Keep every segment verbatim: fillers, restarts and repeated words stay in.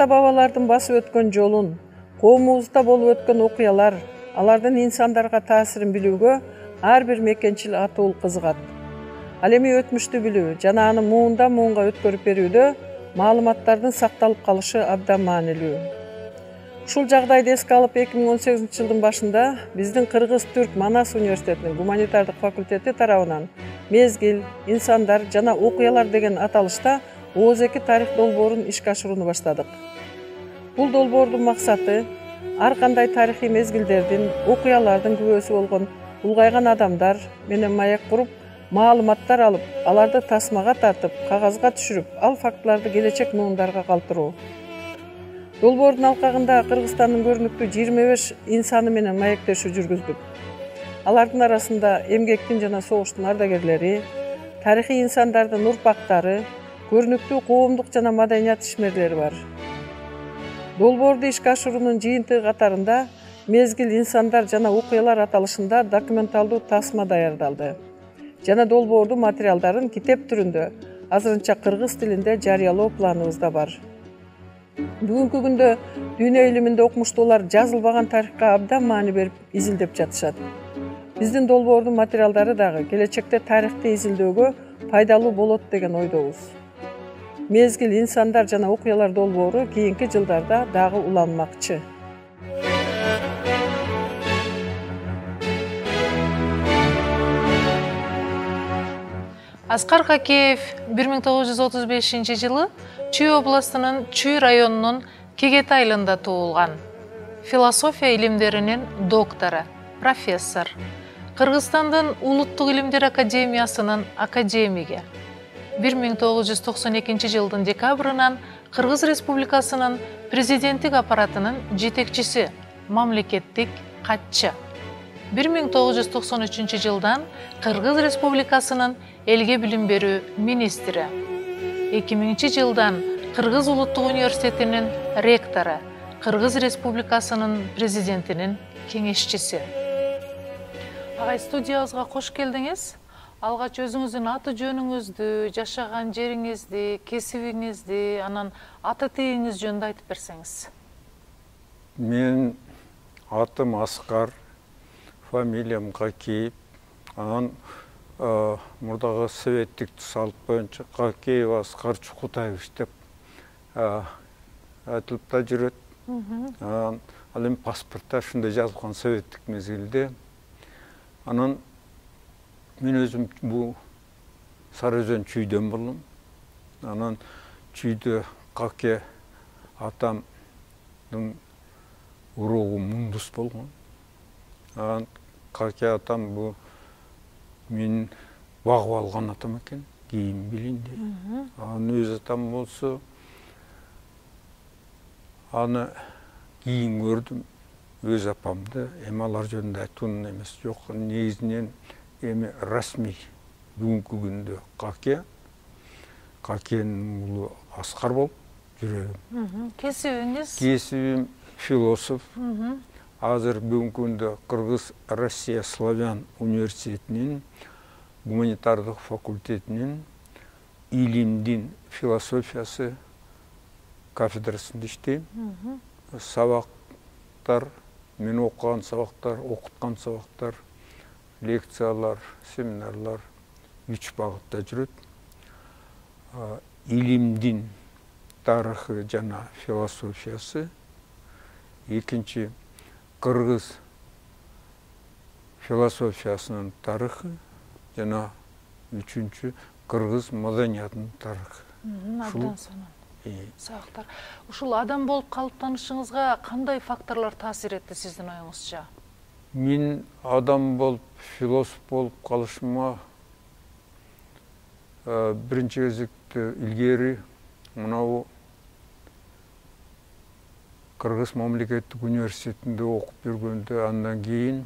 ата-бабалардын басып өткөн жолун, коомубузда болуп өткөн окуялар, алардын инсандарга таасирин билүүгө ар бир мекенчил атуул кызыгат. Ал эми өтмүштү билүү жана аны муундан муунга өткөрүп берүүдө маалыматтардын сакталып калышы абдан маанилүү. Ушул жагдайды эске алып эки миң он сегизинчи жылдын башында биздин Кыргыз-Түрк Манас университетинин гуманитардык факультети тарабынан мезгил, инсандар жана окуялар деген аталышта Ооз эки тарих долбоорун ишке ашырууну баштадык. Бул долбоордун максаты ар кандай тарыхый мезгилдердин, окуялардын күбөсү болгон улгайган адамдар менен маек куруп, маалыматтар алып, аларды тасмага тартып, кагазга түшүрүп, ал фактыларды келечек муундарга калтыруу. Долбоордун алкагында Кыргызстандын көрүнүктүү жыйырма беш инсаны менен маектешүү жүргүздүк. Алардын арасында эмгектин жана согуштун ардагерлери, тарыхый инсандардын урпактары, көрүнүктүү коомдук жана маданият ишмерлери бар. Долбоорду ишке ашыруунун жыйынтыгы катарында мезгил, инсандар жана окуялар аталышында документалдуу тасма даярдалды жана долбоордун материалдарын китеп түрүндө азырынча кыргыз тилинде жарыялоо планыбызда бар. Бүгүнкү күндө дүйнө илиминде окумуштуулар жазылбаган тарыхка абдан маани берип изилдеп жатышат. Биздин долбоордун материалдары дагы келечекте тарыхты изилдөөгө пайдалуу болот деген ойдобуз. Мезгил, инсандар жана окуялар долбоору кийинки жылдарда дагы уланмакчы. Аскар Хакеев бир миң тогуз жүз отуз бешинчи жылы Чүй областынын Чүй районунун Кегет айылында туулган. Философия илимдеринин доктору, профессор. Кыргызстандын Улуттук илимдер академиясынын академиги. бир миң тогуз жүз токсон экинчи жылдын декабрынан Кыргыз Республикасынын президенттик аппаратынын жетекчиси, мамлекеттик катчы. бир миң тогуз жүз токсон үчүнчү жылдан Кыргыз Республикасынын элге билим берүү министри. эки миңинчи жылдан Кыргыз Улуттук университетинин ректору, Кыргыз Республикасынын президентинин кеңешчиси. Агай, студиябызга кош келдиңиз. Алгач өзүңүздүн аты жөнүңүздү, жашаган жериңизди, кесибиңизди, анан аты тегиңиз жөнүндө айтып берсеңиз. Мен атым Аскар, фамилиям Хакеев. Анан мурдагы советтик салт боюнча Хакеев Аскар Чукутаевич деп айтылып да жүрөт. Анан ал эми паспортто ушундай жазылган советтик мезгилде. Анан мен өзүм бул Сары Өзөн Чүйдөн болдум. Анан Чүйдө Каке атамдын уругу Мундус болгон. Анан Каке атам бул мен багып алган атам экен, кийин билин деп. Анан өз атам болсо аны кийин көрдүм, өз апамды. Эми алар жөнүндө айтуунун эмес жок. Негизинен эми расмий бүгүнкү күндө Каке, Какенин уулу Аскар болуп жүрөм. Кесибиңиз? Кесибим философ. Азыр бүгүнкү күндө Кыргыз Россия Славян университетинин гуманитардык факультетинин илимдин философиясы кафедрасында иштейм. Сабактар, мен окуган сабактар, окуткан сабактар, лекциялар, семинарлар үч багытта жүрөт. Илимдин тарыхы жана философиясы, экинчи Кыргыз философиясынын тарыхы жана үчүнчү Кыргыз маданиятынын тарыхы. Абдан сонун сабактар. Ушул адам болуп калыптанышыңызга кандай факторлор таасир этти сиздин оюңузча? Мен адам болуп, философ болуп калышыма биринчи кезекте илгери мынау Кыргыз мамлекеттик университетинде окуп жүргөндө, андан кийин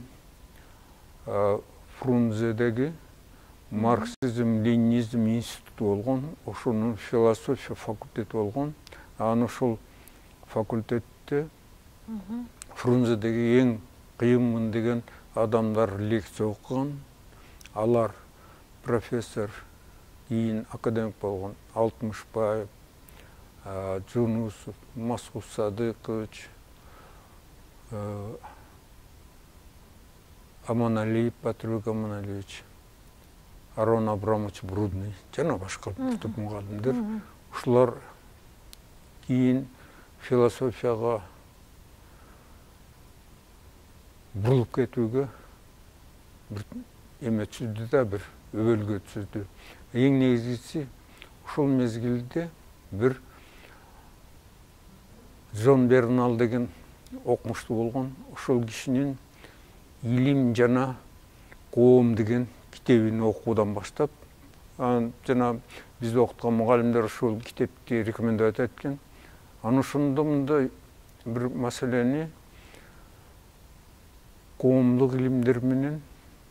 Фрунзедеги марксизм, ленинизм институту болгон, ошонун философия факультети болгон. Аны ушул факультетте Фрунзедеги эң кыйынмын деген адамдар лекция окуган. Алар профессор, кийин академик болгон Алтымышбаев, Жунусов, Масхуд Садыкович, Аманалиев Батырбек Аманалиевич, Арон Абрамович Брудный, жана башка туп мугалимдер. Ушулар кийин философияга бурулуп кетүүгө бир эме түздү да, бир өбөлгө түздү. Эң негизгиси ушул мезгилде бир Джон Бернал деген окумуштуу болгон, ошол кишинин «Илим жана коом» деген китебин окуудан баштап, жана бизди окуткан мугалимдер ошол китепти рекомендация эткен. Аны ошондо мындай бир маселени коомдук илимдер менен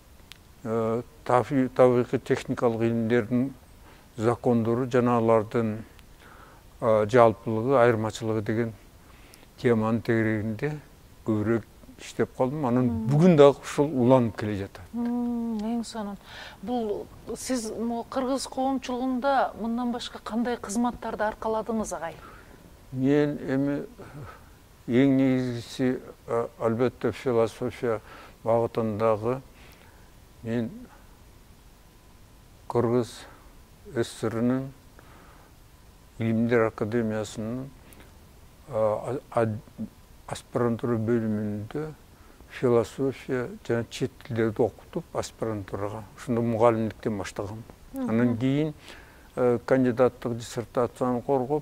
табигый техникалык илимдердин закондору жана алардын жалпылыгы, айырмачылыгы деген теманын тегерегинде көбүрөөк иштеп калдым. Анан бүгүн дагы ушул уланып келе жатат. Эң сонун. Бул сиз кыргыз коомчулугунда мындан башка кандай кызматтарды аркаладыңыз, агай? Мен эми эң негизгиси албетте философия багытындагы мен Кыргыз СССРнын Илимдер академиясынын аспирантура бөлүмүндө философия жана чет тилдерди окутуп аспирантурага ушундо мугалимдиктен баштагам. Анан кийин кандидаттык диссертацияны коргоп,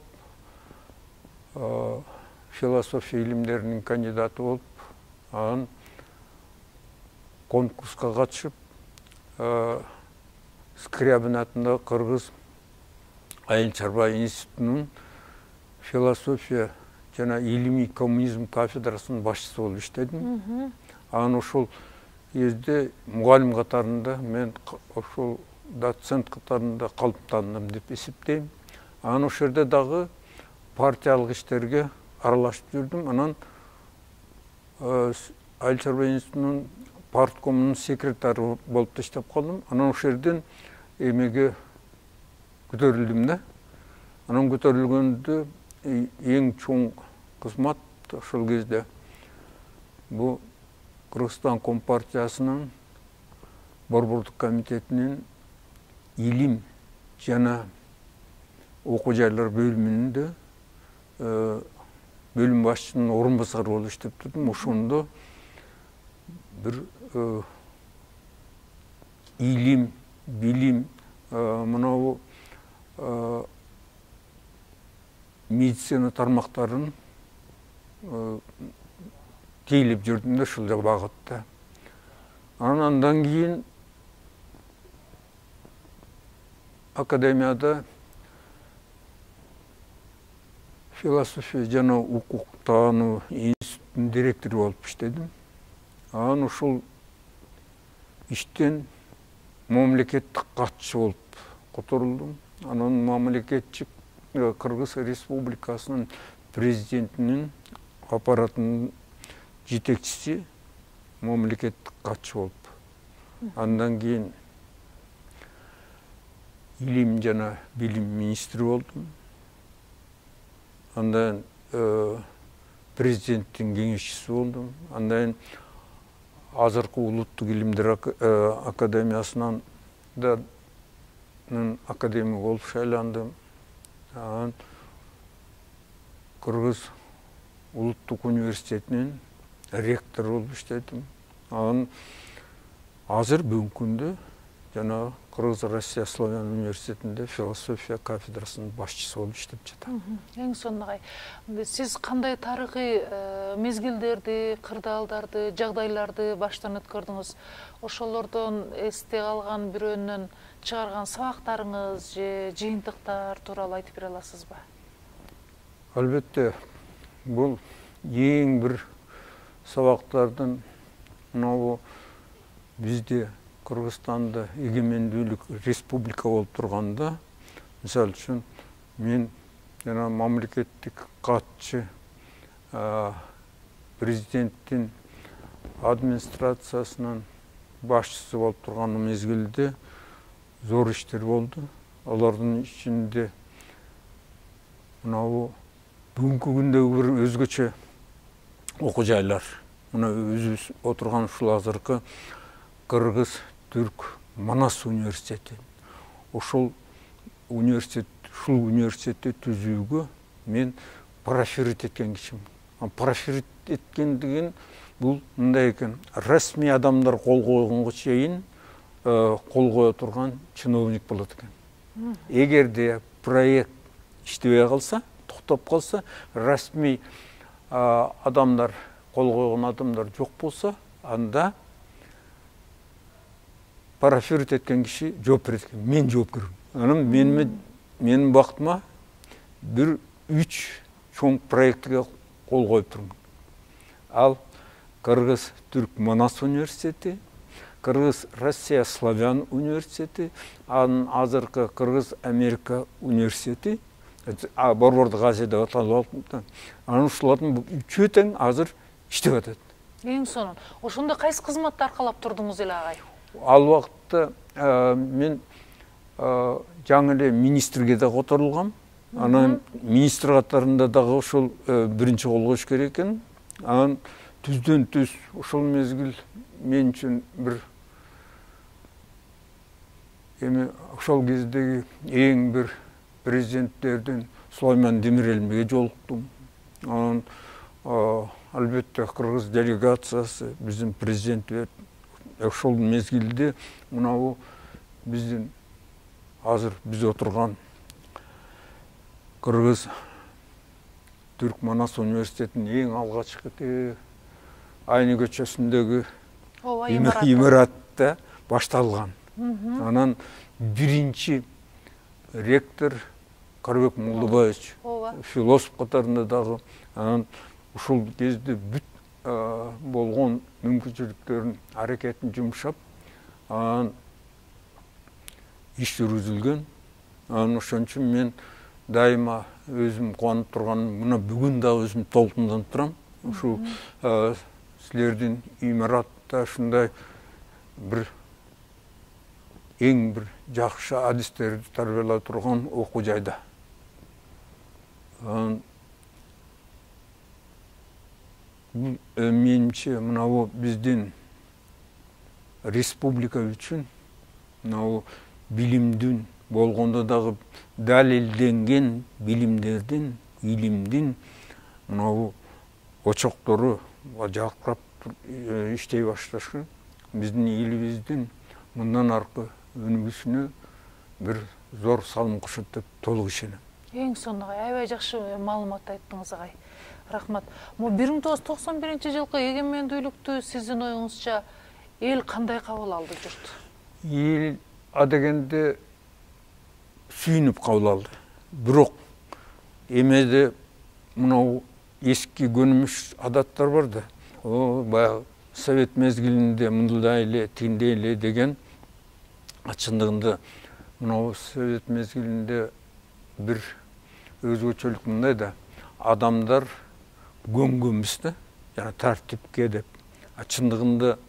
философия илимдеринин кандидаты болуп, анан конкурска катышып, Скрябин атындагы Кыргыз айыл чарба институтунун философия жана илимий коммунизм кафедрасынын башчысы болуп иштедим. Анан ошол кезде мугалим катарында, мен ошол доцент катарында калыптандым деп эсептейм. Анан ошол жерде дагы партиялык иштерге аралашып жүрдүм. Анан айыл чарба институтунун парткомунун секретары болуп да иштеп калдым. Анан ошол жерден эмеге көтөрүлдүм да. Анан көтөрүлгөндө эң чоң кызмат ошол кезде бул Кыргызстан Компартиясынын борбордук комитетинин илим жана окуу жайлар бөлүмүндө бөлүм башчысынын орун басары болуп иштеп турдум. Ошондо бир илим, билим, мынау медицина тармактарын тейлеп жүрдүм да ушул багытта. Андан кийин академияда философия жана укуктануу институтунун директору болуп иштедим. Анан ушул иштен мамлекеттик катчы болуп которулдум. Анан мамлекетчик Кыргыз Республикасынын президентинин аппаратынын жетекчиси, мамлекеттик катчы болуп. Андан кийин илим жана билим министри болдум. Андан президенттин кеңешчиси болдум. Андан азыркы улуттук илимдер академиясынан да академик болуп шайландым. Анан Кыргыз улуттук университетинин ректору болуп иштедим. Анан азыр бүгүнкү күндө жана Кыргыз Россия Славян университетинде философия кафедрасынын башчысы болуп иштеп жатам. Эң сонун агай. Сиз кандай тарыхый мезгилдерди, кырдаалдарды, жагдайларды баштан өткөрдүңүз? Ошолордон эсте калган бирөөнөн чыгарган сабактарыңыз же жыйынтыктар тууралуу айтып бере аласызбы? Албетте, бул эң бир сабактардын мынау бизде Кыргызстанда эгемендүүлүк республика болуп турганда, мисалы үчүн мен жана мамлекеттик катчы, президенттин администрациясынын башчысы болуп турган мезгилде зор иштер болду. Алардын ичинде мынау бүгінгі күндегі бір өзгөчө окуу жайлар. Мына өзүбүз отурган ушул азыркы Кыргыз Түрк Манас университети. Ошол университет, ушул университетти түзүүгө мен парафирит эткен кишим. Парафирит эткен деген бул мындай экен, расмий адамдар кол койгонго чейин кол кое турган чиновник болот экен. Эгерде проект иштебей калса, токтоп калса, расмий адамдар, кол койгон адамдар жок болсо, анда парафирит эткен киши жооп берет экен. Мен жоопкермин. Анан мен менин бактыма бир үч чоң проектке кол коюп турмун. Ал Кыргыз Түрк Манас университети, Кыргыз Россия Славян университети, анын азыркы Кыргыз Америка университети, Борбордук Азия деп аталып атат. Анын ушулардын үчөө тең азыр иштеп атат. Эң сонун. Ошондо кайсы кызматты аркалап турдуңуз эле агай? Ал убакытта мен жаңы эле министрге да которулгам. Анан министр катарында дагы ошол биринчи кол коюш керек экен. Анан түздөн түз ошол мезгил мен үчүн бир эми ошол кездеги эң бир президенттерден Сулайман Демирелиге жолуктум. Анан албетте Кыргыз делегациясы, биздин президент ошол мезгилде мынау биздин азыр биз отурган Кыргыз Түрк Манас университетинин эң алгачкы Айны көчөсүндөгү имаратта башталган. Анан биринчи ректор Карыбек Молдобаевич, философ катарында дагы, анан ушул кезде бүт болгон мүмкүнчүлүктөрүн, аракетин жумшап, анан иш жүргүзүлгөн. Анан ошон үчүн мен дайыма өзүм кубанып турганым, мына бүгүн да өзүм толкунданып турам. Ушул силердин имаратта ушундай бир эң бир жакшы адистерди тарбиялай турган окуу жайда. Менимче мынау биздин республика үчүн мынау билимдин болгондо дагы далилденген билимдердин, илимдин мынау очоктору жакырап иштей башташы биздин элибиздин мындан аркы өнүгүшүнө бир зор салым кошот деп толук ишенем. Эң сонун, аябай жакшы маалымат айттыңыз агай. Рахмат. Мо бир миң тогуз жүз токсон биринчи жылкы эгемендүүлүктү сиздин оюңузча эл кандай кабыл алды журт? Эл адегенде сүйүнүп кабыл алды. Бирок эмеде мынау эски көнүмүш адаттар бар да. О, баягы совет мезгилинде мындай эле, тиндей эле деген чындыгында мынау совет мезгилинде бир өзгөчөлүк мындай да, адамдар көнгөнбүз да, жана тартипке деп. Чындыгында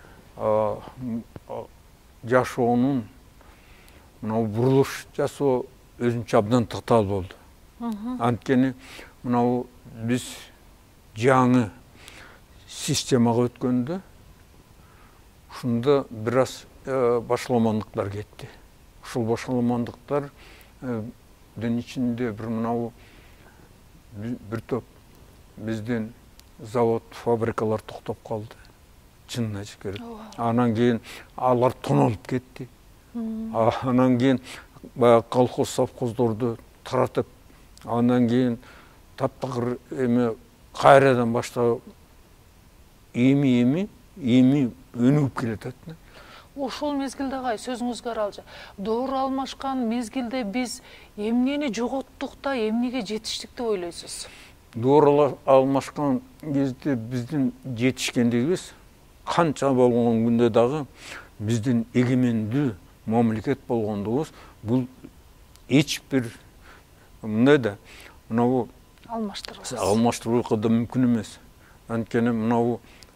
жашоонун мынау бурулуш жасоо өзүнчө абдан татаал болду. Анткени мынау биз жаңы системага өткөндө ушунда бир аз башаламандыктар кетти. Ушул башаламандыктардын ичинде бир мынау бир топ биздин завод, фабрикалар токтоп калды. Чынына керек. Анан кийин алар тонолуп кетти. Анан кийин баягы колхоз совхоздорду таратып, анан кийин таптакыр эми кайрадан баштап эми-эми эми өнүгүп келатат. Ошол мезгилде агай сөзүңүзгө аралжы. Доор алмашкан мезгилде биз эмнени жоготтук да, эмнеге жетиштик деп ойлойсуз? Доор алмашкан кезде биздин жетишкендигибиз канча болгон күндө дагы биздин эгемендүү мамлекет болгондугубуз бул эч бир мындай да, мынау алмаштырууга алмаштырууга да мүмкүн эмес. Анткени мынау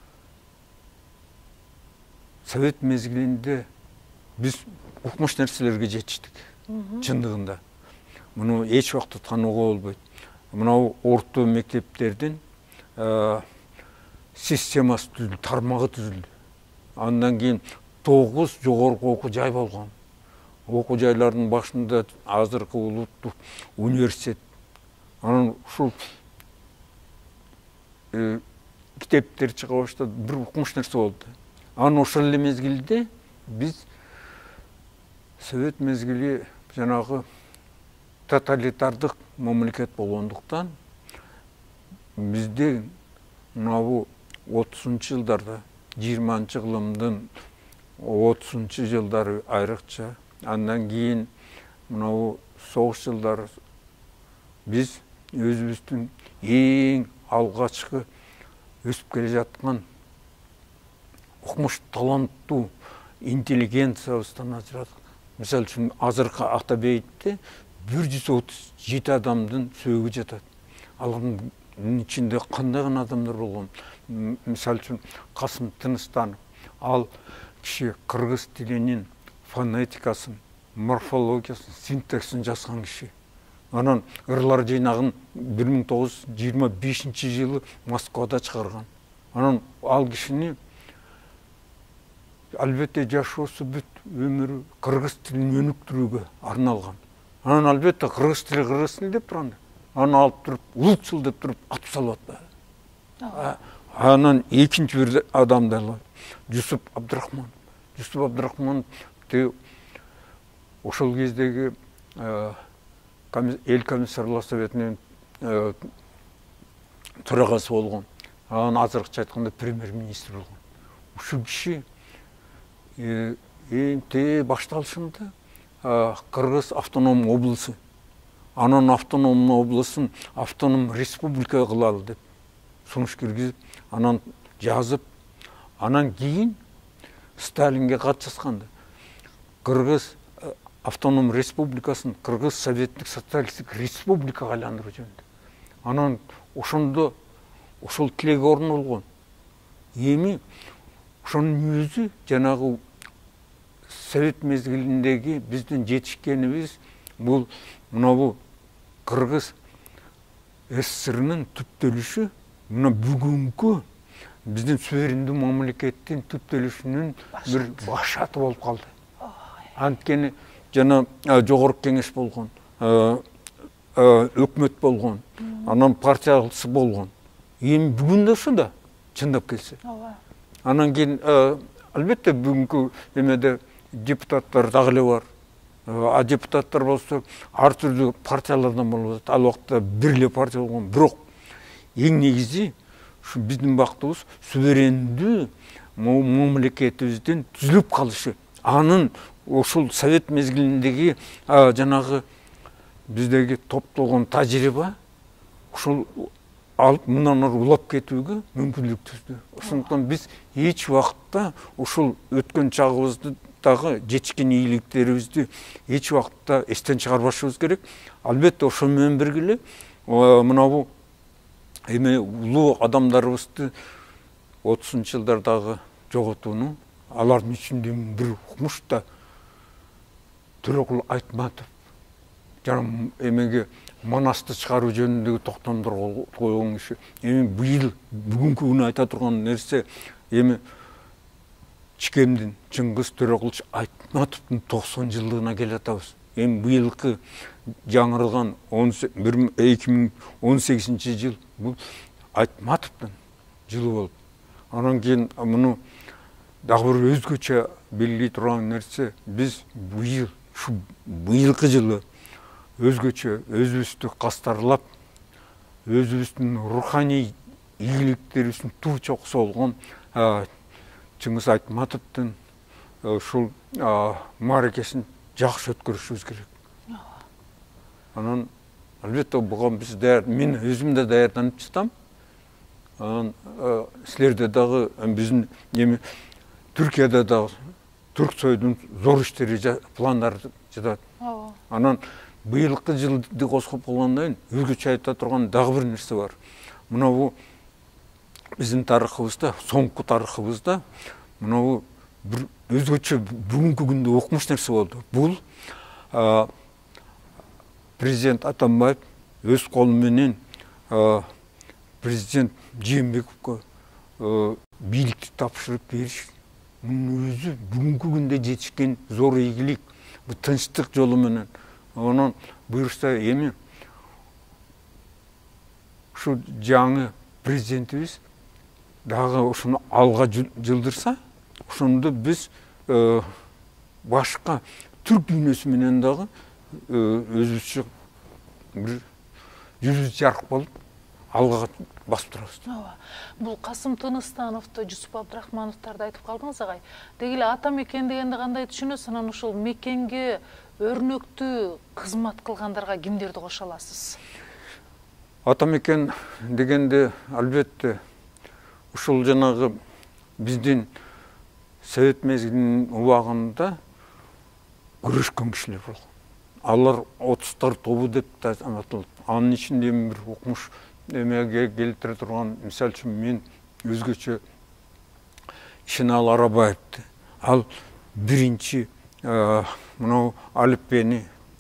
совет мезгилинде биз укмуш нерселерге жетиштик. Чындыгында. Муну эч убакта таанууга болбойт. мынау орта мектептердің системасы түзілді, тармағы түзілді. Андан кейін тоғыз жоғарғы оқу жай болған. Оқу жайлардың башында азыркы улуттук университет. Анан ушул китептер чыга баштады, бир укмуш нерсе болду. Анан ошол эле мезгилде биз совет мезгили жанагы тоталитардык мамлекет болгондуктан бизде мынабу отузунчу жылдарда, жыйырманчы кылымдын отузунчу жылдары айрыкча, андан кийин мынабу согуш жылдары биз өзүбүздүн эң алгачкы өсүп келе жаткан укмуш таланттуу интеллигенциябыздан ажырадык. Мисалы үчүн азыркы Атабейитте бир жүз отуз жети адамдын сөөгү жатат. Алардын ичинде кандай гана адамдар болгон. Мисалы үчүн Касым Тыныстанов, ал киши кыргыз тилинин фонетикасын, морфологиясын, синтаксин жазган киши. Анан ырлар жыйнагын бир миң тогуз жүз жыйырма бешинчи жылы Москвада чыгарган. Анан ал кишини албетте жашоосу бүт өмүрү кыргыз тилин өнүктүрүүгө арналган. Анан албетте кыргыз тили кыргыз тили деп турган. Анан алып туруп улутчул деп туруп атып салып атпайбы. Анан экинчи бир адам да Жусуп Абдрахман. Жусуп Абдрахман те ошол кездеги эл комиссарлар советинин төрагасы болгон. Анан азыркыча айтканда премьер-министр болгон. Ушул киши эң те башталышында Кыргыз автоном облысы, анан автоном облысын автоном республика кылалы деп сунуш киргизип, анан жазып, анан кийин Сталинге кат жазганда Кыргыз автоном республикасын Кыргыз советтик социалисттик республикага айландыруу жөнүндө. Анан ошондо ошол тилеги орун болгон. Эми ошонун өзү жанагы совет мезгилиндеги биздин жетишкенибиз бул мынабу Кыргыз СССРнын түптөлүшү, мына бүгүнкү биздин суверендүү мамлекеттин түптөлүшүнүн бир башаты болуп калды. Анткени жана жогорку кеңеш болгон, өкмөт болгон, анан партиясы болгон. Эми бүгүн да ошо да чындап келсе. Анан кийин албетте бүгүнкү эмеде депутаттар дагы эле бар. А депутаттар болсо ар түрдүү партиялардан болот. Ал убакта бир эле партия болгон. Бирок эң негизи ушу биздин бактыбыз суверендүү мамлекетибиздин түзүлүп калышы. Анын ошол совет мезгилиндеги жанагы биздеги топтолгон тажрыйба ошол алып мындан ары улап кетүүгө мүмкүнлүк түздү. Ошондуктан биз эч убакытта ушул өткөн чагыбызды дагы жетишкен ийгиликтерибизди эч убакытта эстен чыгарбашыбыз керек. Албетте ошол менен бирге эле мынабу эме улуу адамдарыбызды отузунчу жылдардагы жоготууну, алардын ичинде бир укмуш да Төрөкул Айтматов жана эмеге Манасты чыгаруу жөнүндөгү токтомдор койгон киши. Эми быйыл бүгүнкү күнү айта турган нерсе эми Чикемдин Чыңгыз Төрөкул Айтматовдун токсон жылдыгына келе жатабыз. Эми быйылкы жаңырылган эки миң он сегизинчи жыл бул Айтматовдун жылы болуп. Анан кийин муну дагы бир өзгөчө белгилей турган нерсе биз быйыл ушу быйылкы жылы өзгөчө өзүбүздү кастарлап, өзүбүздүн руханий ийгиликтерибиздин туу чокусу болгон Чыңгыз Айтматовдун ушул мааракесин жакшы өткөрүшүбүз керек. Анан албетте буга биз мен өзүм да даярданып жатам. Анан силерде дагы биздин эми Түркияда дагы Түрксойдун зор иштери пландары жатат. Анан быйылкы жылды козгоп болгондон кийин өзгөчө айта турган дагы бир нерсе бар. Мына биздин тарыхыбызда, соңку тарыхыбызда мына бир өзгөчө бүгүнкү күндө укмуш нерсе болду. Бул президент Атамбаев өз колу менен президент Жээнбековке бийликти тапшырып бериш мунун өзү бүгүнкү күндө жетишкен зор ийгилик. Бу тынчтык жолу менен онун буюрса эми ушу жаңы президентибиз дагы ушуну алга жылдырса, ошондо биз башка түрк дүйнөсү менен дагы өзүбүзчө бир жүзүбүз жарык болуп алга басып турабыз. Ооба. Бул Касым Тыныстановду, Жусуп Абдрахмановдорду айтып калдыңыз агай. Деги эле ата мекен дегенди кандай түшүнөсүз? Анан ушул мекенге өрнөктүү кызмат кылгандарга кимдерди кошо аласыз? Ата мекен дегенде албетте ушул жанагы биздин совет мезгилинин убагында күрөшкөн кишилер болгон. Алар отуздар тобу деп аталат. Анын ичинде бир укмуш эмеге келтире турган, мисалы үчүн мен өзгөчө Ишеналы Арабаевди, ал биринчи мынау алиппени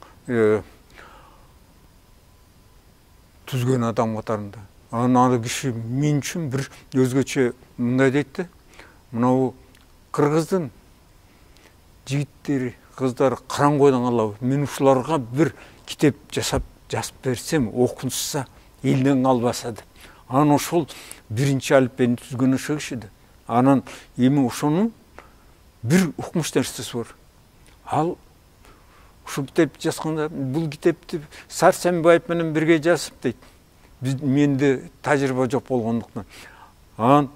түзгөн адам катарында. Анан киши мен үчүн бир өзгөчө мындай дейт. Мынау кыргыздын жигиттери, кыздары караңгойдон алабы. Мен ушуларга бир китеп жасап жазып берсем, окунса, элден калбаса деп. Анан ошол биринчи алиппени түзгөн ошо киши да. Анан эми ошонун бир укмуш нерсеси бар. Ал ушул китеп жазганда бул китепти Сарсенбаев менен бирге жазып дейт. Биз менде тажрыйба жок болгондуктан. Анан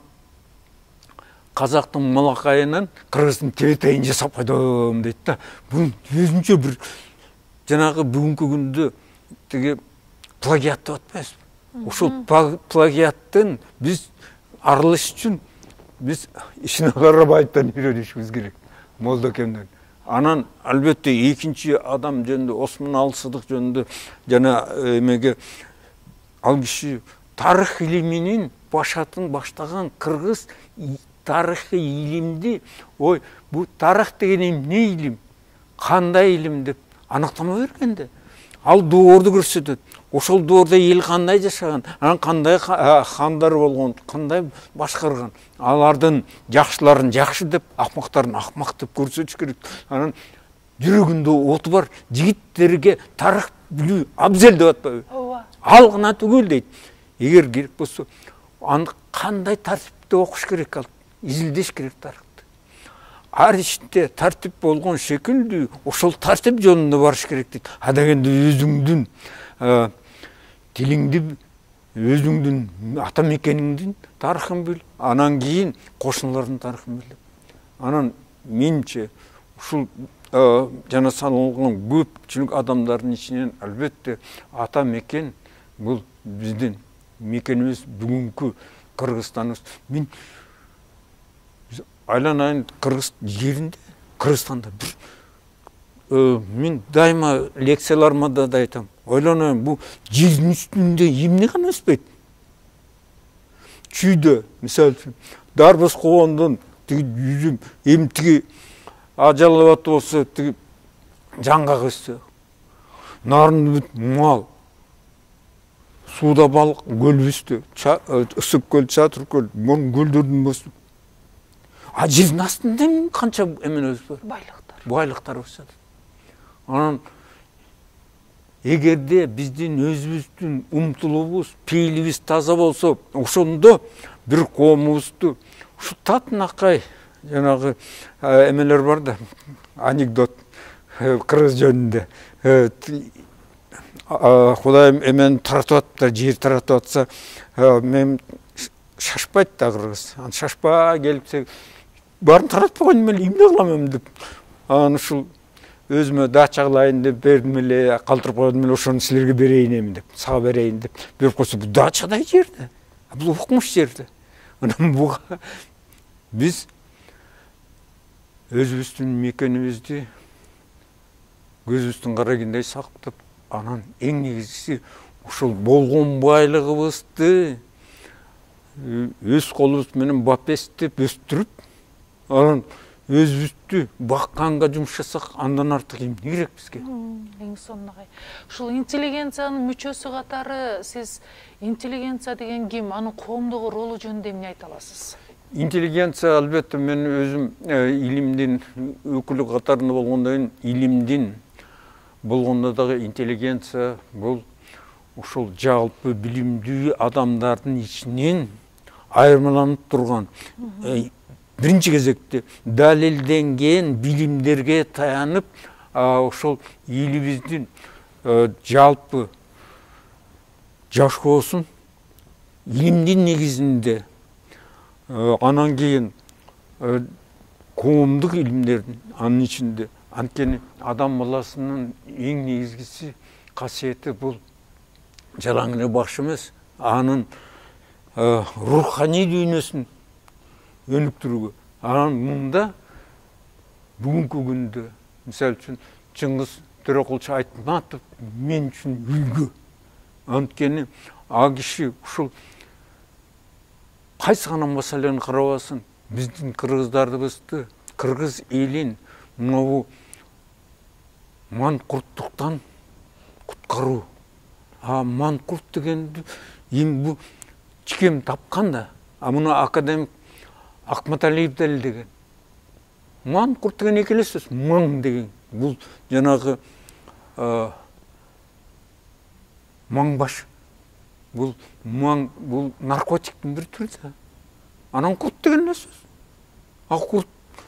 казактын малакайынан кыргыздын тебетейин жасап койдум дейт да. Бул өзүнчө бир жанагы бүгүнкү күндө тиги плагиат деп атпайбызбы? Ушул плагиаттын биз арылыш үчүн биз Ишеналы Арабаевден үйрөнүшүбүз керек. Молдокемден. Анан албетте экинчи адам жөнүндө, Осмон Алсыдык жөнүндө жана эмеге ал киши тарых илиминин башатын баштаган кыргыз тарыхый илимди, ой, бу тарых деген эмне илим, кандай илим деп анактама бергенде. Ал доорду көрсөтөт. Ошол доордо эл кандай жашаган, анан кандай хандар болгон, кандай башкарган. Алардын жакшыларын жакшы деп, акмактарын акмак деп көрсөтүш керек. Анан жүрөгүндө оту бар жигиттерге тарых билүү абзел деп атпайбы? Ооба. Ал гана түгөл дейт. Эгер керек болсо, аны кандай тартипте окуш керек, ал изилдеш керек тарыхты. Ар иште тартип болгон шекилдүү, ошол тартип жолунда барыш керек дейт. А дегенде өзүңдүн тилиңди, өзүңдүн ата мекениңдин тарыхын бил, анан кийин кошуналардын тарыхын бил. Анан менче ушул жана саналган көпчүлүк адамдардын ичинен албетте ата мекен бул биздин мекенибиз, бүгүнкү Кыргызстаныбыз. Мен айланайын Кыргыз жеринде, Кыргызстанда бир мен дайыма лекцияларымда да айтам. Ойланайын, бул жердин үстүндө эмне гана өспөйт? Чүйдө, мисалы үчүн, дарбыз коондон тиги жүзүм, эми тиги ажалып болсо, тиги жаңгак өссө. Нарында бүт мал. Сууда балык, көл үстү, ысык көл, чатыр көл, мон көлдөрдүн босу. А жердин астында канча эмен өсөт? Байлыктар. Байлыктар өсөт. Анан эгерде биздин өзүбүздүн умтулуубуз, пейилибиз таза болсо, ошондо бир коомубузду ушу татынакай жанагы эмелер бар да, анекдот кыргыз жөнүндө. Кудайым эмен таратып атты, жер таратып атса, мен шашпайт да кыргыз. Ан шашпа келипсе, барын таратып койдум эле, эмне кылам деп. Анан ушул өзүмө дача кылайын деп бердим эле, калтырып койдум эле, ошону силерге берейин эми деп, сага берейин деп. Берип койсо, бул дачадай жерде. Бул укмуш жерде. Анан буга биз өзүбүздүн мекенибизди көзүбүздүн карагендей сактап, анан эң негизгиси ушул болгон байлыгыбызды өз колубуз менен бапестеп өстүрүп, анан өзүбүздү бакканга жумуш жасак, андан артык эмне керек бизге? Эң сонун агай. Ушул интеллигенциянын мүчөсү катары сиз интеллигенция деген ким, анын коомдогу ролу жөнүндө эмне айта аласыз? Интеллигенция албетте мен өзүм илимдин өкүлү катарында болгондон кийин илимдин болгондо дагы интеллигенция бул ушул жалпы билимдүү адамдардын ичинен айырмаланып турган биринчи кезекте далилденген билимдерге таянып ошол элибиздин жалпы жашоосун илимдин негизинде, анан кийин коомдук илимдердин анын ичинде, анткени адам баласынын эң негизгиси касиети бул жалаң эле баш эмес, анын руханий дүйнөсүн өнүктүрүүгө. Анан мында бүгүнкү күндө мисалы үчүн Чыңгыз Төрөкулчу Айтматов мен үчүн үлгү. Анткени а киши ушул кайсы гана маселени карабасын, биздин кыргыздардыбызды, кыргыз элин мынабу манкурттуктан куткаруу. А манкурт дегенди эми бу чикем тапкан да. А муну академик Акматалиев далилдеген. Манкурт деген эки эле сөз, маң деген. Бул жанагы маңбаш. Бул маң, бул наркотиктин бир түрү да. Анан курт деген эле сөз. А курт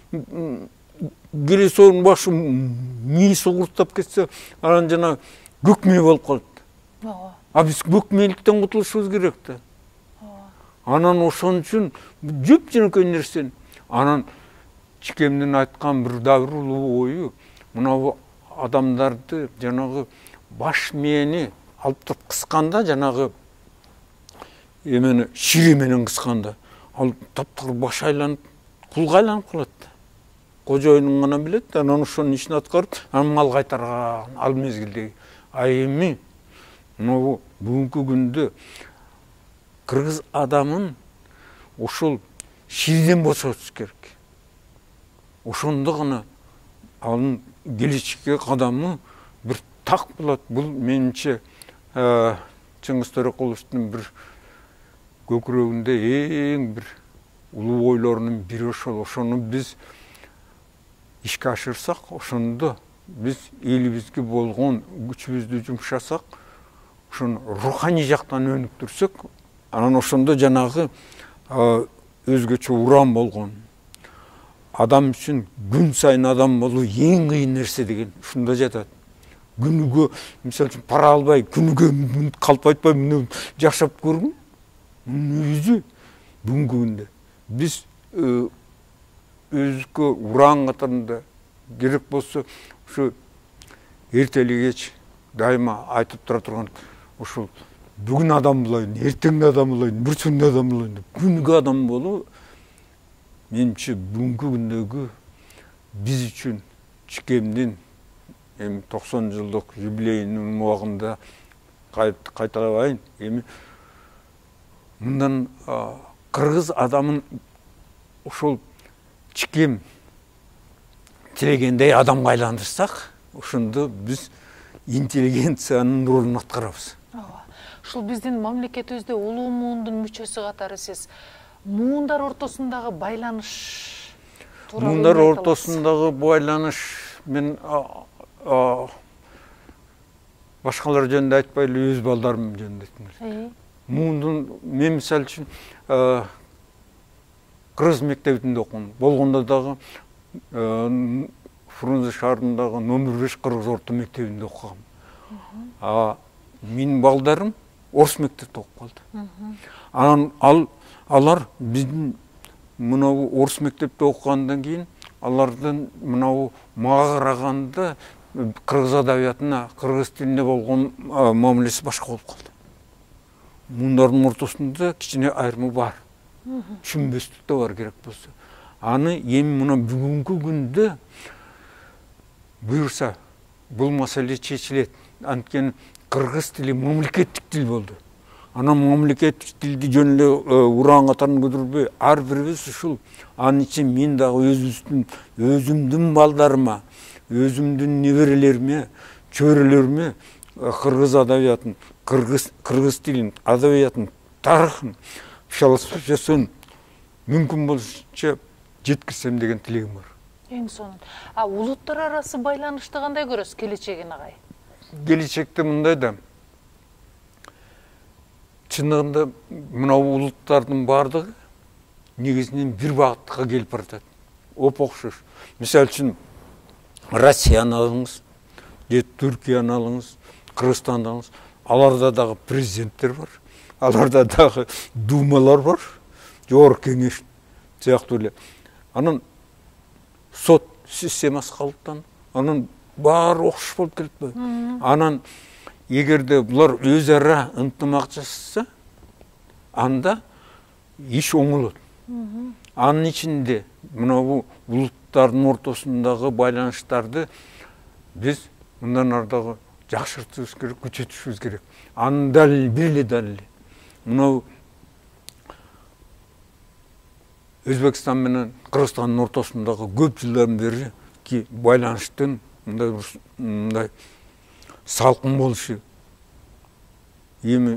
келе сонун башы мээси курттап кетсе, анан жана көкмээ болуп калат. А биз көкмээликтен кутулушубуз керек да. Анан ошон үчүн жөп жөнөкөй нерсени. Анан Чикемдин айткан бир да бир улуу ою, мына адамдарды жанагы баш мээни алып туруп кысканда, жанагы эмени шире менен кысканда, ал таптыр баш айланып, кулга айланып калат. Кожоюнун гана билет, анан ошонун ишин аткарып, анан мал кайтарган ал мезгилдеги. А эми мына бүгүнкү күндө кыргыз адамын ушул ширден бошотуш керек. Ошондо гана анын келечекке кадамы бир так болот. Бул менимче Чыңгыз Төрөкуловдун бир көкүрөгүндө эң бир улуу ойлорунун бири ошол. Ошону биз ишке ашырсак, ошондо биз элибизге болгон күчүбүздү жумшасак, ошону руханий жактан өнүктүрсөк, анан ошондо жанагы өзгөчө уран болгон адам үчүн күн сайын адам болуу эң кыйын нерсе деген ушунда жатат. Күнүгө, мисалы үчүн пара албай, күнүгө калп айтпай муну жашап көргүн. Мунун өзү бүгүнкү күндө биз өзгө уран катарында керек болсо ушу эртели кеч дайыма айтып тура турган ушул бүгүн адам болоюн, эртең адам болоюн, бүрсүн адам болоюн деп күнүгө адам болуу менимче бүгүнкү күндөгү биз үчүн Чикемдин эми токсон жылдык юбилейинин убагында кайталабайын. Эми мындан кыргыз адамын ушул Чикем тилегендей адамга айландырсак, ошондо биз интеллигенциянын ролун аткарабыз. Ушул биздин мамлекетибизде улуу муундун мүчөсү катары сиз муундар ортосундагы байланыш тууралуу муундар ортосундагы байланыш мен башкалар жөнүндө айтпай эле өз балдарым жөнүндө айтмын. Муундун мен мисалы үчүн кыргыз мектебинде окудум. Болгондо дагы Фрунзе шаарындагы номер беш кыргыз орто мектебинде окугам. А менин балдарым орус мектепте окуп калды. Анан ал алар биздин мынау орус мектепте окугандан кийин алардын мынау мага караганда кыргыз адабиятына, кыргыз тилине болгон мамилеси башка болуп калды. Мундардын ортосунда кичине айырмы бар. Түшүнбөстүк да бар керек болсо. Аны эми мына бүгүнкү күндө буюрса бул маселе чечилет. Анткени кыргыз тили мамлекеттик тил болду. Анан мамлекеттик тилди жөн эле уран катарын көтөрбөй, ар бирибиз ушул анын үчүн мен дагы өзүбүздүн өзүмдүн балдарыма, өзүмдүн неберелериме, чөйрөлөрүмө кыргыз адабиятын, кыргыз кыргыз тилин, адабиятын, тарыхын, философиясын мүмкүн болушунча жеткирсем деген тилегим бар. Эң сонун. А улуттар арасы байланышты кандай көрөсүз келечегин агай? Келечекте мындай да, чындыгында мына улуттардын бардыгы негизинен бир багытка келип баратат. Оп окшош. Мисалы үчүн Россияны алыңыз, же Түркияны алыңыз, Кыргызстанды алыңыз. Аларда дагы президенттер бар, аларда дагы думалар бар, жогорку кеңеш сыяктуу эле. Анан сот системасы калыптан, анан баары окшош болуп келипти. Анан эгерде булар өз ара ынтымак жасаса, анда иш оңолот. Анын ичинде мына бул улуттардын ортосундагы байланыштарды биз мындан ары дагы жакшыртышыбыз керек, күчөтүшүбүз керек. Анын далили бир эле далили. Мына Өзбекстан менен Кыргызстандын ортосундагы көп жылдан бери ки байланыштын мындай мындай салкын болушу. Эми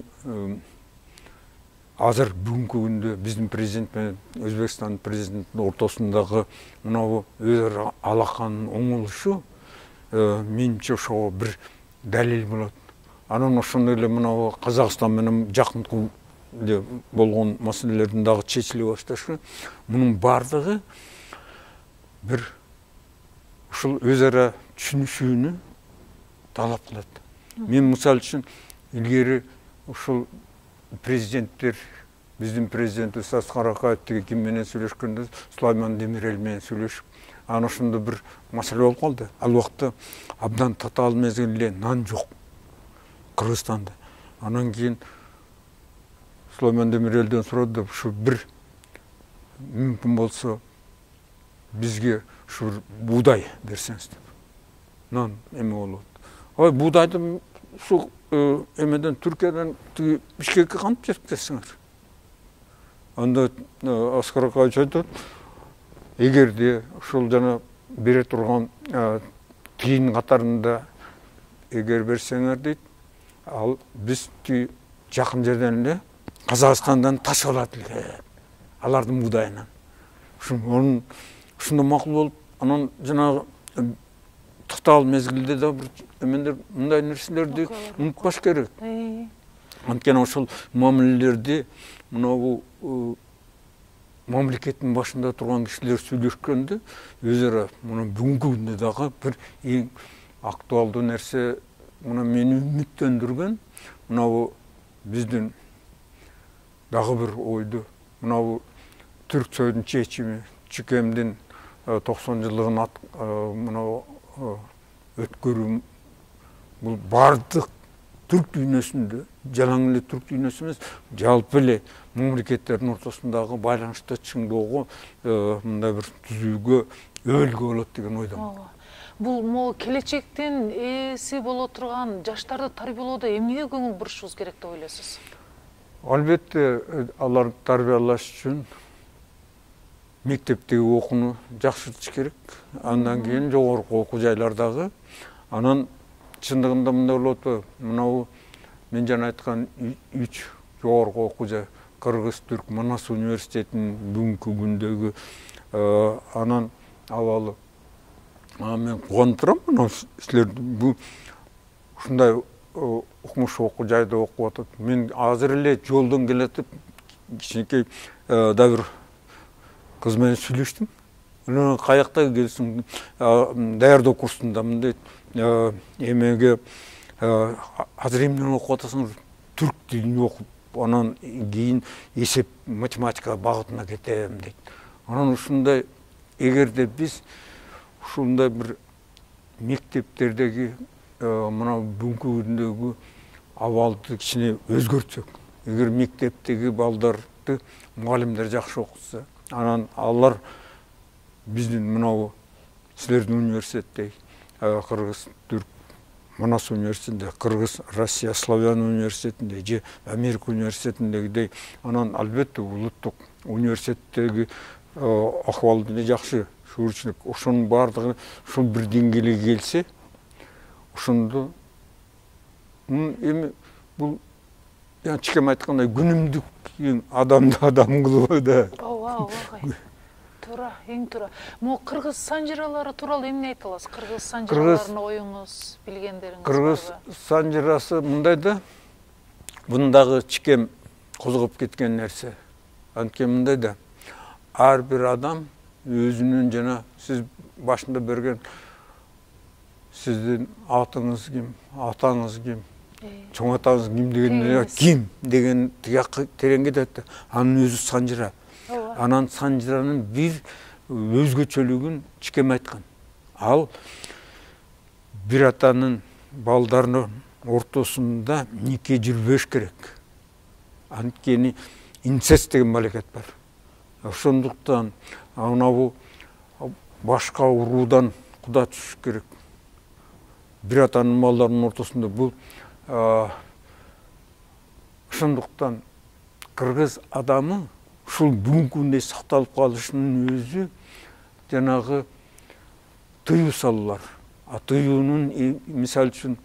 азыр бүгүнкү күндө биздин президент менен Өзбекстандын президентинин ортосундагы мына өз ара алаканын оңолушу менимче ошого бир далил болот. Анан ошондой эле мына Казакстан менен жакынкы болгон маселелердин дагы чечиле башташы. Мунун бардыгы бир ушул өз ара түшүнүшүүнү талап кылат. Мен мисалы үчүн илгери ушул президенттер, биздин президентибиз Аскар Акаевтиги ким менен сүйлөшкөндө Сулайман Демирел менен сүйлөшүп, анан ошондо бир маселе болуп калды. Ал убакта абдан татаал мезгилде нан жок Кыргызстанда. Анан кийин Сулайман Демирелден сурады, ушу бир мүмкүн болсо бизге ушу буудай берсеңиз деп. Нан эме болот. Ой, буудайды ушу эмеден Түркиядан Бишкекке кантип жеткизесиңер? Анда Аскар Акаевич айтат, эгерде ушул жана бере турган тиын катарында эгер берсеңер дейт, ал биз жакын жерден эле Казакстандан ташып алат эле, алардын буудайынан. Ушун ушунда макул болуп, анан жанагы татаал мезгилде да бир эмендер мындай нерселерди унутпаш керек. Анткени ошол мамилелерди мына мамлекеттин башында турган кишилер сүйлөшкөндө өз ара мына бүгүнкү күндө дагы бир эң актуалдуу нерсе мына мени үмүттөндүргөн мына биздин дагы бир ойду мына Түрксойдун чечими, Чүкемдин токсон жылдыгын мына өткөрүү бул бардык түрк дүйнөсүндө, жалаң эле түрк дүйнөсү эмес, жалпы эле мамлекеттердин ортосундагы байланышты чыңдоого мындай бир түзүүгө өбөлгө болот деген ойдомун. Бул могу келечектин ээси боло турган жаштарды тарбиялоодо эмнеге көңүл бурушубуз керек деп ойлойсуз? Албетте, аларды тарбиялаш үчүн мектептеги окууну жакшыртыш керек. Андан кийин жогорку окуу жайлардагы. Анан чындыгында мындай болот, мына мен жана айткан үч жогорку окуу жай, Кыргыз Түрк Манас университетинин бүгүнкү күндөгү анан абалы. Мен кубанып турам, мына силер бул ушундай укмуш окуу жайда окуп атат. Мен азыр эле жолдон келатып кичинекей да бир кыз менен сүйлөштүм. Анан каякта келсиң, даярдоо курсундамын дейт. Эмеге азыр эмнени окуп атасың? Түрк тилин окуп, анан кийин эсеп математика багытына кетем дейт. Анан ушундай эгерде биз ушундай бир мектептердеги мына бүгүнкү күндөгү абалды кичине өзгөртсөк, эгер мектептеги балдарды мугалимдер жакшы окутса, анан алар биздин мына силердин университеттеги Кыргыз Түрк Манас университетінде, Кыргыз, Россия, Славян университетінде, же Америка университетіндегідей, анан албетте улуттук университеттеги акыбалды жакшы шуурчулук, ошонун бардыгы ушул бир деңгээлге келсе, ошондо эми бул чекем айткандай күнүмдүк адамды адам кылуу да. Ооба, ооба. Туура, эң туура. Мо кыргыз санжыралары тууралуу эмне айта аласыз? Кыргыз санжыраларына оюңуз, билгендериңиз барбы? Кыргыз санжырасы мындай да, бундагы чекем козгоп кеткен нерсе. Анткени мындай да, ар бир адам өзүнүн жана сиз башында берген сиздин атыңыз ким, атаңыз ким, чоң атаңыз ким деген ким деген тияк терең кетет. Анын өзү санжыра. Анан санжыранын бир өзгөчөлүгүн чекем айткан. Ал бир атанын балдарынын ортосунда нике жүрбөш керек. Анткени инцест деген малекет бар. Ошондуктан анабу башка уруудан куда түшүш керек. Бир атанын балдарынын ортосунда бул ошондуктан кыргыз адамы ушул бүгүнкү күндө сакталып калышынын өзү жанагы тыюу салуулар. А тыюунун мисалы үчүн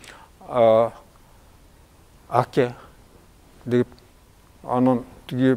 аке деп анан тиги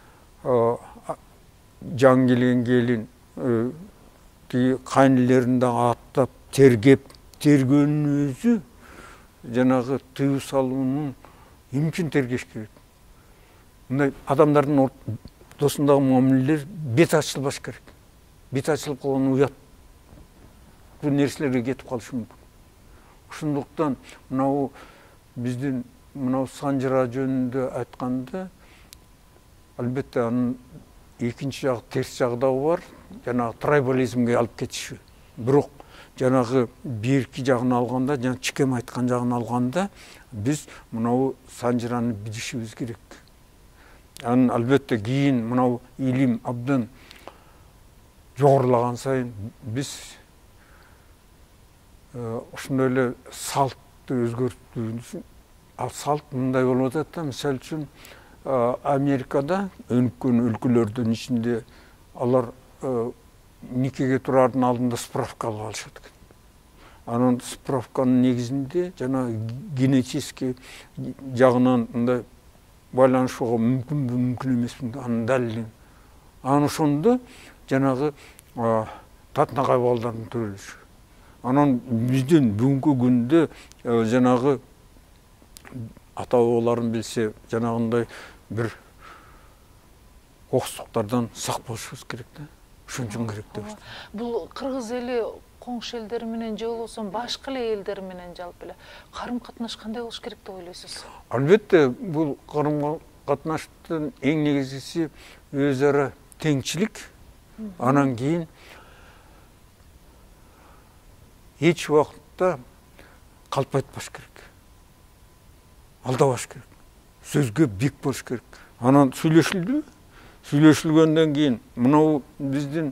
жаңы келген келин тиги кайнелерин да аттап тергеп тергөөнүн өзү жанагы тыюу салуунун эмне үчүн тергеш керек? Мындай адамдардын ортосундагы мамилелер бет ачылбаш керек. Бет ачылып калган уят бул нерселерге кетип калышы мүмкүн. Ошондуктан мынау биздин мынау санжыра жөнүндө айтканда албетте анын экинчи жагы, терс жагы да бар, жанагы трайбализмге алып кетиши. Бирок жанагы берки жагын алганда, жана чекем айткан жагын алганда, биз мынау санжыраны билишибиз керек. Анын албетте кийин мынау илим абдан жогорулаган сайын биз ошондой эле салтты өзгөртүүбүз. А салт мындай болуп атат да, мисалы үчүн Америкада өнүккөн өлкөлөрдүн ичинде алар никеге турардын алдында справка алып алышат экен. Анын справканын негизинде жана генетический жагынан мындай байланышууга мүмкүнбү, мүмкүн эмеспи, анын далилин. Анан ошондо жанагы татынагай балдардын төрөлүшү. Анан биздин бүгүнкү күндө жанагы ата бабаларын билсе, жанагындай бир кокустуктардан сак болушубуз керек да. Ошон үчүн керек деп. Бул кыргыз эли коңшу элдер менен же болбосо башка эле элдер менен жалпы эле карым катнаш кандай болуш керек деп ойлойсуз? Албетте, бул карым катнаштын эң негизгиси өз ара теңчилик. Анан кийин эч убакытта калп айтпаш керек. Алдабаш керек. Сөзгө бек болуш керек. Анан сүйлөшүлдү. Сүйлөшүлгөндөн кийин мынау биздин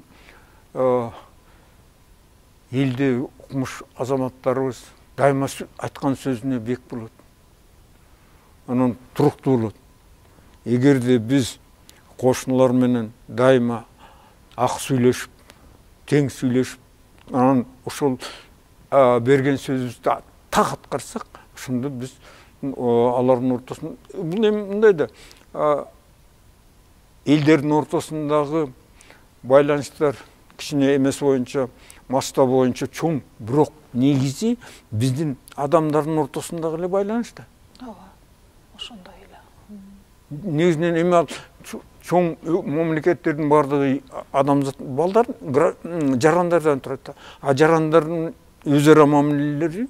элде укмуш азаматтарыбыз дайыма айткан сөзүнө бек болот. Анан туруктуу болот. Эгерде биз кошуналар менен дайыма ак сүйлөшүп, тең сүйлөшүп, анан ошол берген сөзүбүздү так аткарсак, ошондо биз алардын ортосунда бул эми мындай да элдердин ортосундагы байланыштар кичине эмес боюнча, маста боюнча чоң, бирок негизи биздин адамдардын ортосундагы эле байланыш да. Ооба, ошондой эле. Негизинен эми ал чоң мамлекеттердин бардыгы адамзат балдар жарандардан турат да. А жарандардын өз ара мамилелери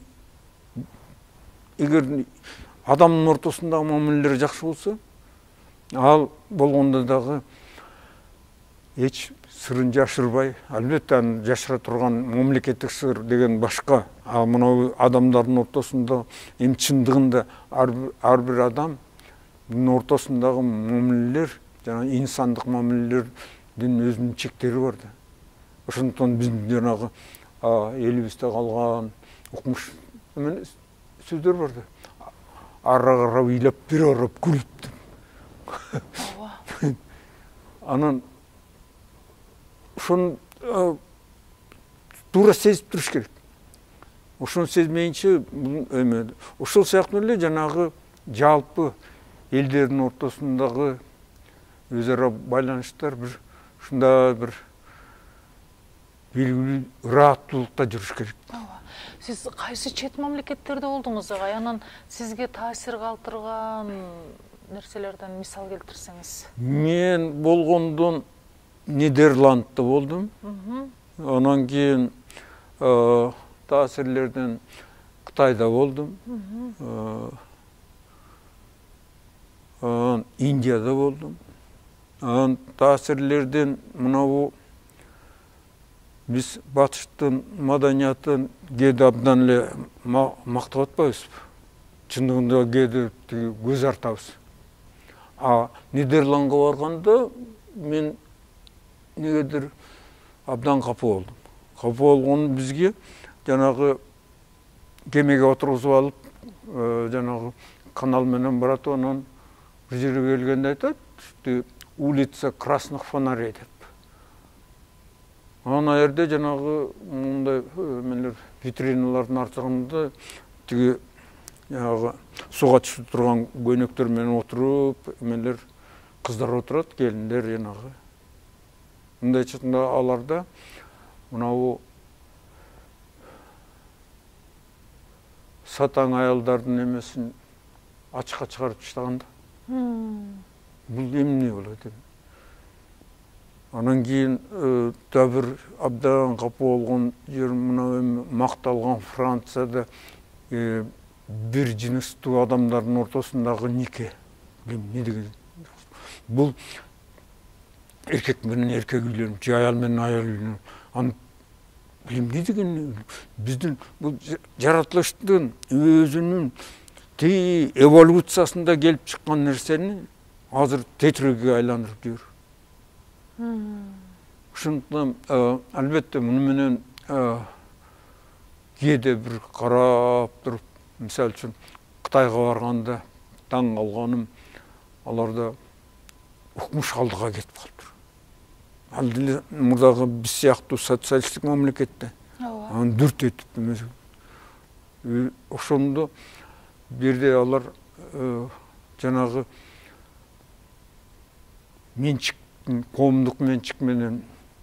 эгер адамдын ортосундагы мамилелери жакшы болсо, ал болгондо дагы эч сырын жашырбай, албетте аны жашыра турган мамлекеттик сыр деген башка. А мынау адамдардын ортосунда эми чындыгында ар бир адамдын ортосундагы мамилелер, жана инсандык мамилелердин өзүнүн чектери бар да. Ошондуктан биздин жанагы элибизде калган укмуш сөздер бар да. Ара қарап үйлеп, бір арап күліпті. Анан ошон тура сезип туруш керек. Ошону сезмейинче эме. Ошол сыяктуу эле жанагы жалпы элдердин ортосундагы өз ара байланыштар бир ушундай бир белгилүү ырааттуулукта жүрүш керек. Сиз кайсы чет мамлекеттерде болдуңуз агай? Анан сизге таасир калтырган нерселерден мисал келтирсеңиз. Мен болгондон Нидерландта болдум. Анан кийин таасирлерден Кытайда болдум. Анан Индияда болдум. Анан таасирлерден мынабу биз батыштын маданиятын кээде абдан эле мактап атпайбызбы? Чындыгында кээде көз артабыз. А Нидерландга барганда мен негедир абдан капа болдум. Капа болгон бизге жанагы кемеге отургузуп алып, жанагы канал менен барат, анан бир жерге келгенде айтат, улица Красных Фонарей деп. Ана жерде жанагы мындай эмелер витриналардын артында тиги жанагы суга түшүп турган көйнөктөр менен отуруп, эмелер кыздар отурат, келиндер жанагы. Мындай чатында аларда мынабу сатаң аялдардын эмесин ачыкка чыгарып таштаганда. Бул эмне болот деп. Анан кийин да бир абдан капа болгон жер мына макталган Францияда бир жыныстуу адамдардын ортосундагы нике. Эмне деген? Бул эркек менен эркек үйлөнүп, же аял менен аял үйлөнүп. Аны эмне деген? Биздин бул жаратылыштын өзүнүн ти эволюциясында келип чыккан нерсени азыр тетирөөгө айландырып жүр. Ушундуктан албетте муну менен кээде бир карап туруп, мисалы үчүн Кытайга барганда таң калганым, аларда укмуш алдыга кетип калыптыр. Ал деле мурдагы биз сыяктуу социалисттик мамлекетте. Аны дүрт этип эмес. Ошондо бирде алар жанагы менчик, коомдук менчик менен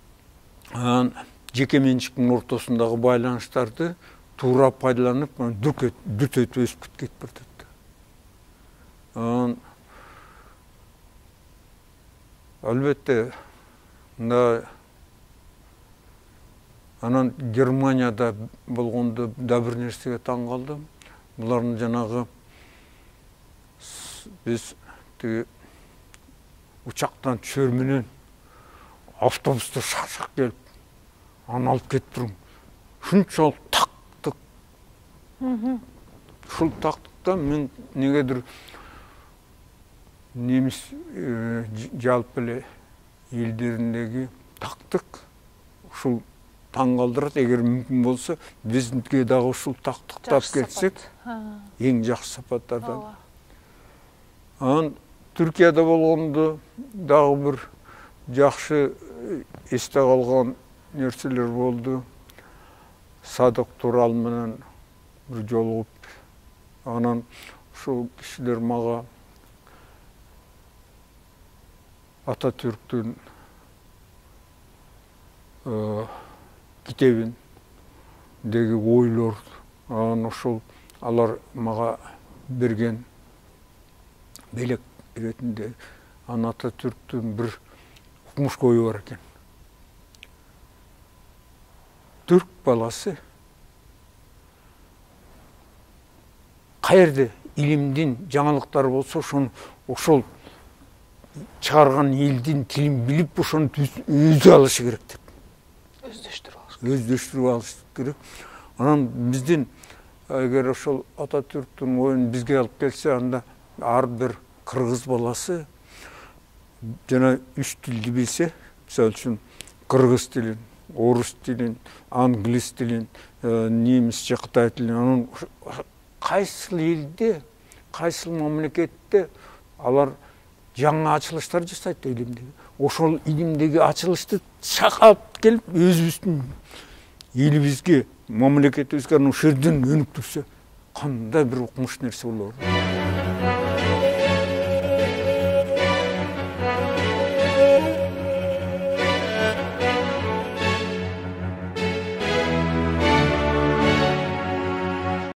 жеке менчиктин ортосундагы байланыштарды туура пайдаланып, дүрт этип өсүп кетип баратат. Албетте, анан Германияда болгондо да бир нерсеге таң калдым. Булардын жанагы биз тиги учактан түшөр менен автобуста шаршак келип, аны алып кетип турум. Шунчалык тактык. Ушул тактыкта мен негедир немис жалпы эле элдериндеги тактык ушул таң калтырат. Эгер мүмкүн болсо, бизге дагы ушул тактыкты алып келсек, эң жакшы сапаттардан. Анан Түркияда болгондо дагы бир жакшы эсте калган нерселер болду. Садык Турал менен бир жолугуп, анан ушул кишилер мага Ататүрктүн китебиндеги ойлор, анан ошол алар мага берген белек ретинде Ататүрктүн бир укмуш ою бар экен. Түрк баласы каерде илимдин жаңылыктары болсо, ошону ошол чыгарган элдин тилин билип, ошону өзү алышы керек деп. Өздөштүрүп алыш. Өздөштүрүп алыш керек. Анан биздин эгер ошол Ататүрктүн оюн бизге алып келсе, анда ар бир кыргыз баласы жана үч тилди билсе, мисалы үчүн кыргыз тилин, орус тилин, англис тилин, немисче, кытай тилин, анан кайсыл элде, кайсыл мамлекетте алар жаңа ачылыштар жасайт илимдеги. Ошол илимдеги ачылышты чакап келип өзүбүздүн элибизге, мамлекетибизге ушул жерден өнүк турса, кандай бир укмуш нерсе болор.